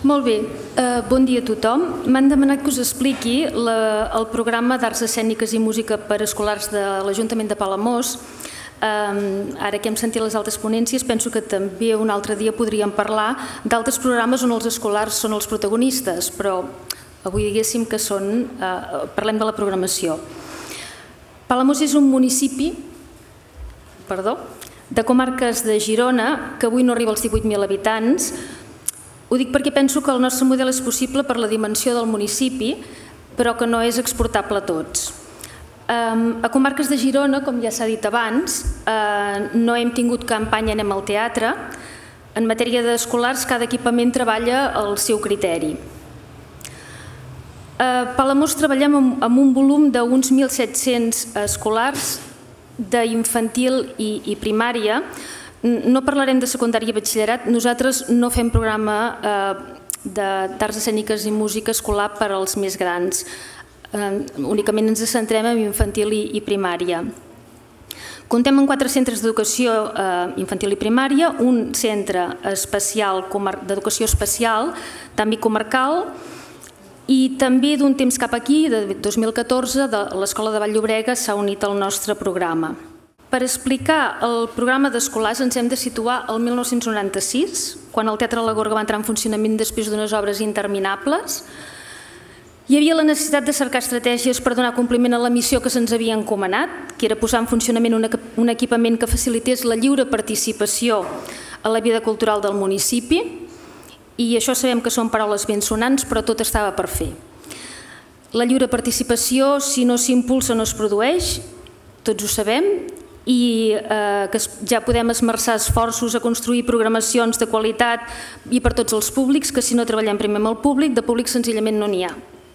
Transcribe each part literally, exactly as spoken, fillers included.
Molt bé, bon dia a tothom. M'han demanat que us expliqui el programa d'Arts Escèniques i Música per a escolars de l'Ajuntament de Palamós. Ara que hem sentit les altres ponències, penso que també un altre dia podríem parlar d'altres programes on els escolars són els protagonistes, però avui diguéssim que són, parlem de la programació. Palamós és un municipi, perdó, de comarques de Girona, que avui no arriba als divuit mil habitants. Ho dic perquè penso que el nostre model és possible per la dimensió del municipi, però que no és exportable a tots. A comarques de Girona, com ja s'ha dit abans, no hem tingut campanya Anem al teatre. En matèria d'escolars, cada equipament treballa al seu criteri. A Palamós treballem amb un volum d'uns mil set-cents escolars d'infantil i primària. No parlarem de secundària i batxillerat. Nosaltres no fem programa d'arts escèniques i música escolar per als més grans. Únicament ens centrem en infantil i primària. Comptem amb quatre centres d'educació infantil i primària, un centre especial d'educació especial, d'àmbit comarcal, i també d'un temps cap aquí, de dos mil catorze, l'Escola de Vall-llobrega s'ha unit al nostre programa. Per explicar el programa d'escolars ens hem de situar al mil nou-cents noranta-sis, quan el Teatre La Gorga va entrar en funcionament després d'unes obres interminables. Hi havia la necessitat de cercar estratègies per donar compliment a la missió que se'ns havia encomanat, que era posar en funcionament un equipament que facilités la lliure participació a la vida cultural del municipi, i això sabem que són paraules ben sonants, però tot estava per fer. La lliure participació, si no s'impulsa, no es produeix, tots ho sabem, i que ja podem esmerçar esforços a construir programacions de qualitat i per tots els públics, que si no treballem primer amb el públic, de públic senzillament no n'hi ha.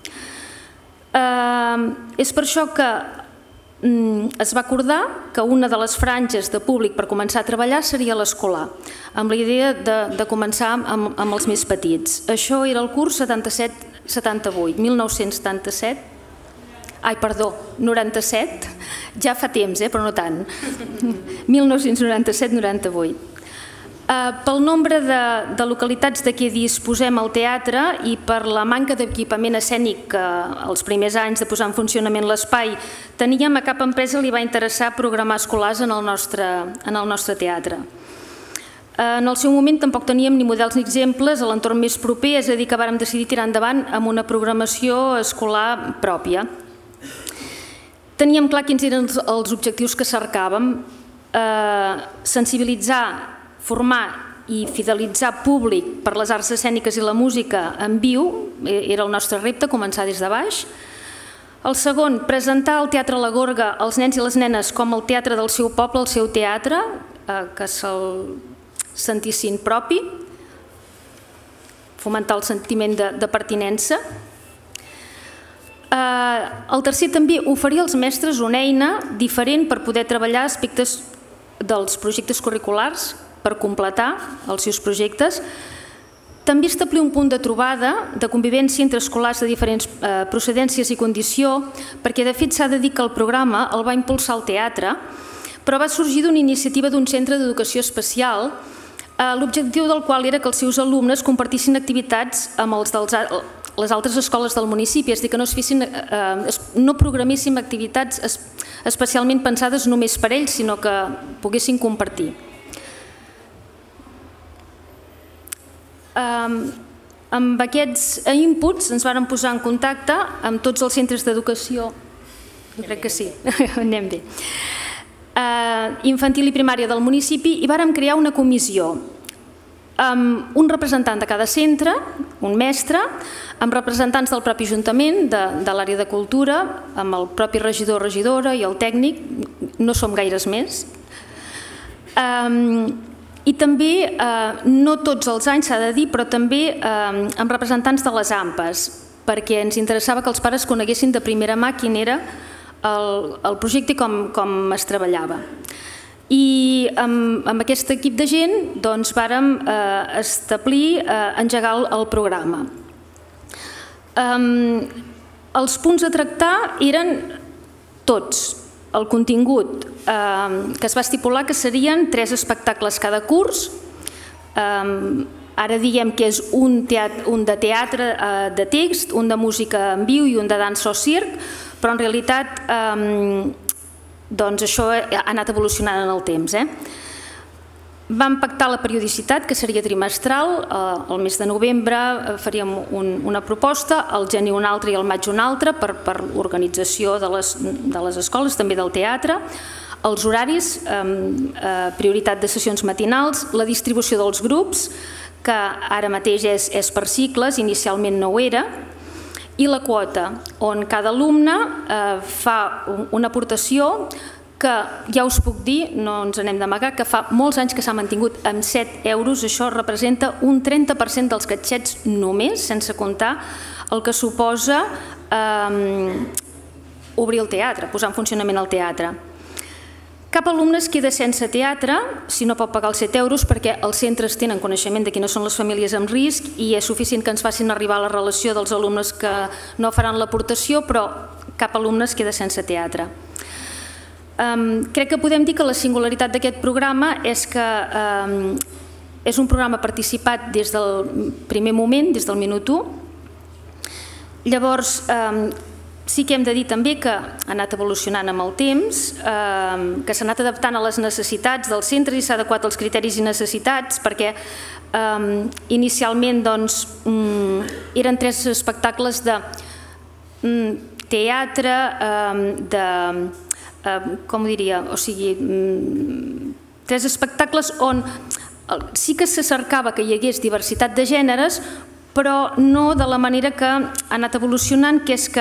És per això que es va acordar que una de les franges de públic per començar a treballar seria l'escolar, amb la idea de començar amb els més petits. Això era el curs setanta-set setanta-vuit, mil nou-cents setanta-set, ai, perdó, noranta-set, ja fa temps, però no tant, mil nou-cents noranta-set noranta-vuit. Pel nombre de localitats de què disposem al teatre i per la manca d'equipament escènic que els primers anys de posar en funcionament l'espai teníem, a cap empresa li va interessar programar escolars en el nostre teatre. En el seu moment tampoc teníem ni models ni exemples a l'entorn més proper, és a dir, que vàrem decidir tirar endavant amb una programació escolar pròpia. Teníem clar quins eren els objectius que cercàvem: sensibilitzar, formar i fidelitzar públic per les arts escèniques i la música en viu, era el nostre repte, començar des de baix. El segon, presentar el Teatre La Gorga als nens i les nenes com el teatre del seu poble, el seu teatre, que se'l sentissin propi, fomentar el sentiment de pertinença. El tercer, també, oferir als mestres una eina diferent per poder treballar aspectes dels projectes curriculars, per completar els seus projectes. També establir un punt de trobada, de convivència entre escolars de diferents procedències i condició, perquè de fet s'ha de dir que el programa el va impulsar el teatre, però va sorgir d'una iniciativa d'un centre d'educació especial, l'objectiu del qual era que els seus alumnes compartissin activitats amb els dels les altres escoles del municipi, és a dir, que no programéssim activitats especialment pensades només per ells, sinó que poguessin compartir. Amb aquests inputs ens vàrem posar en contacte amb tots els centres d'educació, jo crec que sí, anem bé, infantil i primària del municipi, i vàrem crear una comissió amb un representant de cada centre, un mestre, amb representants del propi Ajuntament, de l'àrea de cultura, amb el propi regidor o regidora i el tècnic, no som gaires més. I també, no tots els anys s'ha de dir, però també amb representants de les AMPAs, perquè ens interessava que els pares coneguessin de primera mà quin era el projecte i com es treballava. I amb aquest equip de gent vàrem establir, engegar el programa. Els punts a tractar eren tots. El contingut que es va estipular que serien tres espectacles cada curs, ara diem que és un de teatre de text, un de música en viu i un de dansa o circ, però en realitat això ha anat evolucionant en el temps. Vam pactar la periodicitat, que seria trimestral. El mes de novembre faríem una proposta, al gener una altra i al maig una altra, per l'organització de les escoles, també del teatre, els horaris, prioritat de sessions matinals, la distribució dels grups, que ara mateix és per cicles, inicialment no ho era, i la quota, on cada alumne fa una aportació que ja us puc dir, no ens anem d'amagar, que fa molts anys que s'ha mantingut amb set euros. Això representa un trenta per cent dels catxets només, sense comptar el que suposa obrir el teatre, posar en funcionament el teatre. Cap alumne es queda sense teatre si no pot pagar els set euros, perquè els centres tenen coneixement de quines són les famílies amb risc i és suficient que ens facin arribar la relació dels alumnes que no faran l'aportació, però cap alumne es queda sense teatre. Crec que podem dir que la singularitat d'aquest programa és que és un programa participat des del primer moment, des del minut u. Llavors, sí que hem de dir també que ha anat evolucionant amb el temps, que s'ha anat adaptant a les necessitats dels centres i s'ha adequat als criteris i necessitats, perquè inicialment eren tres espectacles de teatre, de... com ho diria, o sigui, tres espectacles on sí que se cercava que hi hagués diversitat de gèneres, però no de la manera que ha anat evolucionant, que és que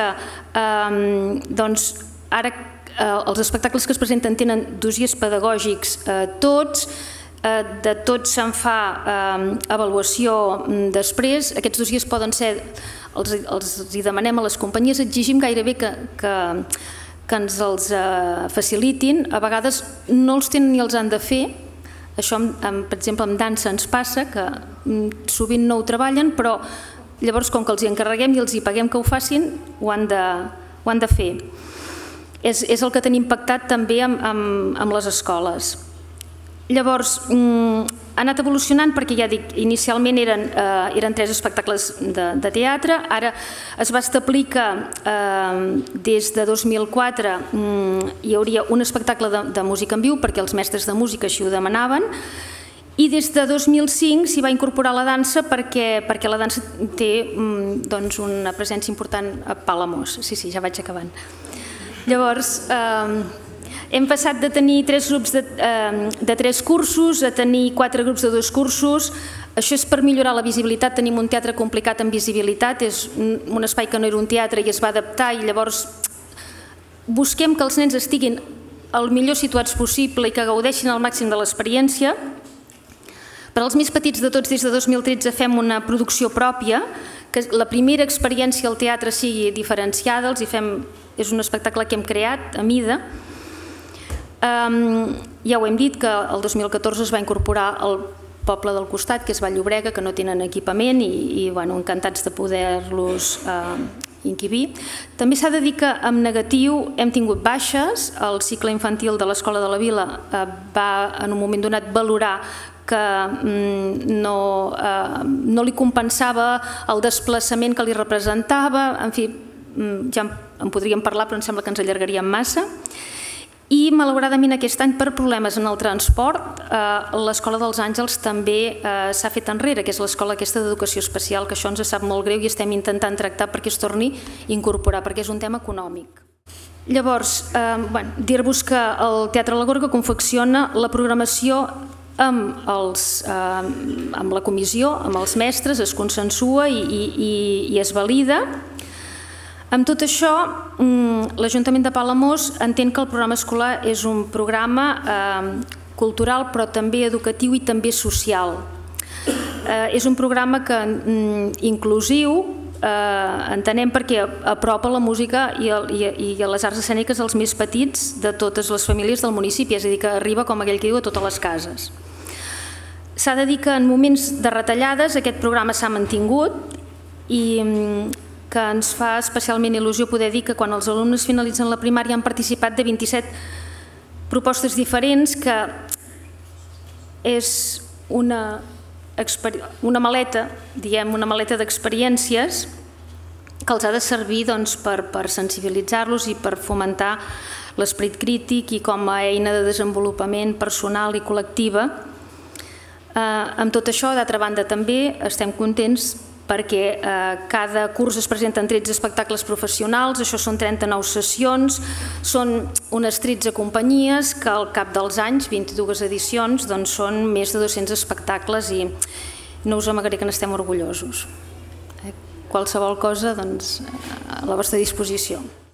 ara els espectacles que es presenten tenen dossiers pedagògics tots, de tots se'n fa avaluació després, aquests dossiers poden ser, els hi demanem a les companyies, exigim gairebé que que ens els facilitin, a vegades no els tenen ni els han de fer. Això, per exemple, amb dansa ens passa, que sovint no ho treballen, però llavors, com que els hi encarreguem i els hi paguem que ho facin, ho han de fer. És el que tenim pactat també amb les escoles. Llavors, ha anat evolucionant perquè, ja dic, inicialment eren tres espectacles de teatre, ara es va establir que des de dos mil quatre hi hauria un espectacle de música en viu perquè els mestres de música així ho demanaven, i des de dos mil cinc s'hi va incorporar la dansa perquè la dansa té una presència important a Palamós. Sí, sí, ja vaig acabant. Llavors, hem passat de tenir tres grups de tres cursos a tenir quatre grups de dos cursos. Això és per millorar la visibilitat. Tenim un teatre complicat en visibilitat, és un espai que no era un teatre i es va adaptar, i llavors busquem que els nens estiguin el millor situats possible i que gaudeixin al màxim de l'experiència. Per als més petits de tots, des de dos mil tretze fem una producció pròpia, que la primera experiència al teatre sigui diferenciada, els hi fem, és un espectacle que hem creat a mida. Ja ho hem dit, que el dos mil catorze es va incorporar al poble del costat, que és Vall-llobrega, que no tenen equipament, i encantats de poder-los inquibir. També s'ha de dir que en negatiu hem tingut baixes. El cicle infantil de l'Escola de la Vila va en un moment donat valorar que no li compensava el desplaçament que li representava. En fi, ja en podríem parlar, però em sembla que ens allargaríem massa. I, malauradament, aquest any, per problemes en el transport, l'Escola dels Àngels també s'ha fet enrere, que és l'escola aquesta d'educació especial, que això ens sap molt greu i estem intentant tractar perquè es torni a incorporar, perquè és un tema econòmic. Llavors, dir-vos que el Teatre La Gorga confecciona la programació amb la comissió, amb els mestres, es consensua i es valida. Amb tot això, l'Ajuntament de Palamós entén que el programa escolar és un programa cultural, però també educatiu i també social. És un programa inclusiu, entenem, perquè apropa la música i les arts escèniques als més petits de totes les famílies del municipi, és a dir, que arriba, com aquell que diu, a totes les cases. S'ha de dir que en moments de retallades aquest programa s'ha mantingut i que ens fa especialment il·lusió poder dir que quan els alumnes finalitzen la primària han participat de vint-i-set propostes diferents, que és una una maleta, diguem, una maleta d'experiències que els ha de servir per sensibilitzar-los i per fomentar l'esperit crític i com a eina de desenvolupament personal i col·lectiva. Amb tot això, d'altra banda, també estem contents perquè cada curs es presenten tretze espectacles professionals, això són trenta-nou sessions, són unes tretze companyies que al cap dels anys, vint-i-dues edicions, són més de dos-cents espectacles i no us amagaré que n'estem orgullosos. Qualsevol cosa, a la vostra disposició.